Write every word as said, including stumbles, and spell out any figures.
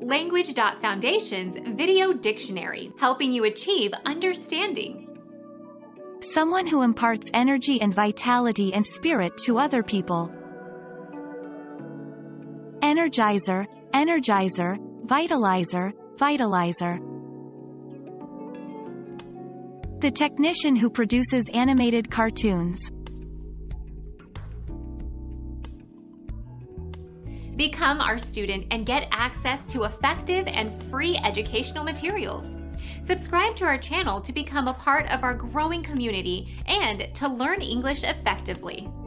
Language Foundation's Video Dictionary, helping you achieve understanding. Someone who imparts energy and vitality and spirit to other people. Energizer, energizer, vitalizer, vitalizer. The technician who produces animated cartoons. Become our student and get access to effective and free educational materials. Subscribe to our channel to become a part of our growing community and to learn English effectively.